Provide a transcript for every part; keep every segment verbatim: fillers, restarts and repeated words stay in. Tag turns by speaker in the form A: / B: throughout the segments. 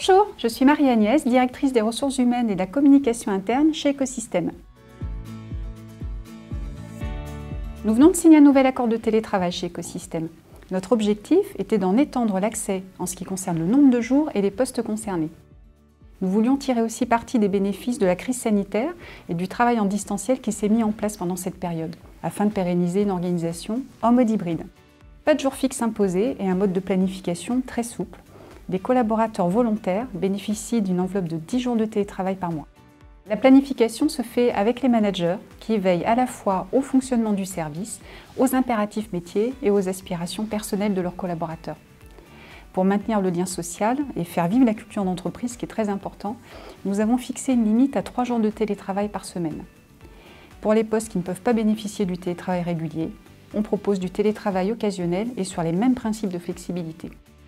A: Bonjour, je suis Marie-Agnès, directrice des ressources humaines et de la communication interne chez Ecosystème. Nous venons de signer un nouvel accord de télétravail chez Ecosystème. Notre objectif était d'en étendre l'accès en ce qui concerne le nombre de jours et les postes concernés. Nous voulions tirer aussi parti des bénéfices de la crise sanitaire et du travail en distanciel qui s'est mis en place pendant cette période, afin de pérenniser une organisation en mode hybride. Pas de jour fixe imposé et un mode de planification très souple. Des collaborateurs volontaires bénéficient d'une enveloppe de dix jours de télétravail par mois. La planification se fait avec les managers qui veillent à la fois au fonctionnement du service, aux impératifs métiers et aux aspirations personnelles de leurs collaborateurs. Pour maintenir le lien social et faire vivre la culture d'entreprise, qui est très important, nous avons fixé une limite à trois jours de télétravail par semaine. Pour les postes qui ne peuvent pas bénéficier du télétravail régulier, on propose du télétravail occasionnel et sur les mêmes principes de flexibilité.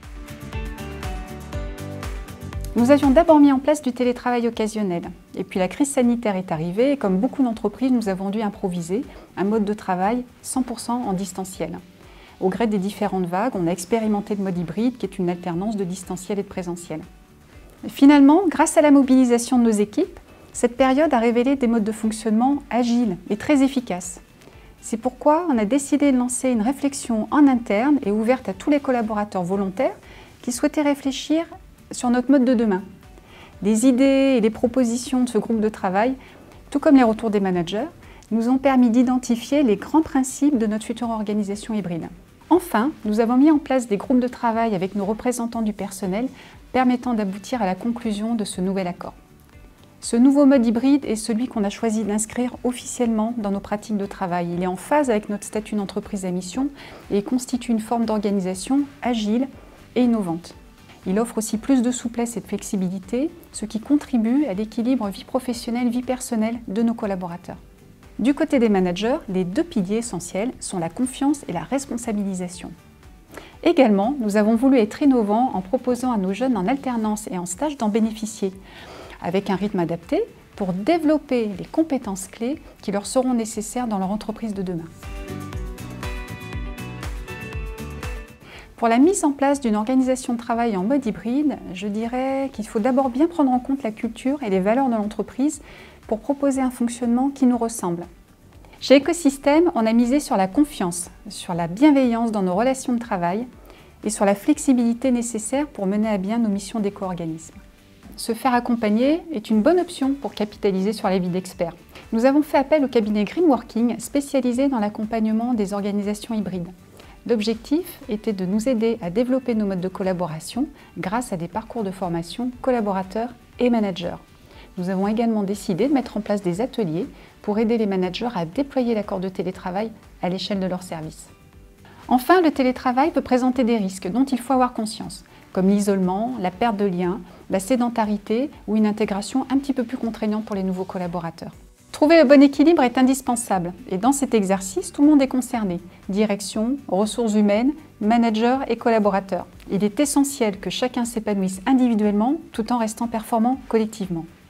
A: Nous avions d'abord mis en place du télétravail occasionnel. Et puis la crise sanitaire est arrivée et comme beaucoup d'entreprises, nous avons dû improviser un mode de travail cent pour cent en distanciel. Au gré des différentes vagues, on a expérimenté le mode hybride qui est une alternance de distanciel et de présentiel. Et finalement, grâce à la mobilisation de nos équipes, cette période a révélé des modes de fonctionnement agiles et très efficaces. C'est pourquoi on a décidé de lancer une réflexion en interne et ouverte à tous les collaborateurs volontaires qui souhaitaient réfléchir sur notre mode de demain. Les idées et les propositions de ce groupe de travail, tout comme les retours des managers, nous ont permis d'identifier les grands principes de notre future organisation hybride. Enfin, nous avons mis en place des groupes de travail avec nos représentants du personnel permettant d'aboutir à la conclusion de ce nouvel accord. Ce nouveau mode hybride est celui qu'on a choisi d'inscrire officiellement dans nos pratiques de travail. Il est en phase avec notre statut d'entreprise à mission et constitue une forme d'organisation agile et innovante. Il offre aussi plus de souplesse et de flexibilité, ce qui contribue à l'équilibre vie professionnelle-vie personnelle de nos collaborateurs. Du côté des managers, les deux piliers essentiels sont la confiance et la responsabilisation. Également, nous avons voulu être innovants en proposant à nos jeunes en alternance et en stage d'en bénéficier, avec un rythme adapté pour développer les compétences clés qui leur seront nécessaires dans leur entreprise de demain. Pour la mise en place d'une organisation de travail en mode hybride, je dirais qu'il faut d'abord bien prendre en compte la culture et les valeurs de l'entreprise pour proposer un fonctionnement qui nous ressemble. Chez Ecosystème, on a misé sur la confiance, sur la bienveillance dans nos relations de travail et sur la flexibilité nécessaire pour mener à bien nos missions d'éco-organisme. Se faire accompagner est une bonne option pour capitaliser sur l'avis d'experts. Nous avons fait appel au cabinet Greenworking spécialisé dans l'accompagnement des organisations hybrides. L'objectif était de nous aider à développer nos modes de collaboration grâce à des parcours de formation collaborateurs et managers. Nous avons également décidé de mettre en place des ateliers pour aider les managers à déployer l'accord de télétravail à l'échelle de leur service. Enfin, le télétravail peut présenter des risques dont il faut avoir conscience, comme l'isolement, la perte de liens, la sédentarité ou une intégration un petit peu plus contraignante pour les nouveaux collaborateurs. Trouver le bon équilibre est indispensable et dans cet exercice, tout le monde est concerné. Direction, ressources humaines, managers et collaborateurs. Il est essentiel que chacun s'épanouisse individuellement tout en restant performant collectivement.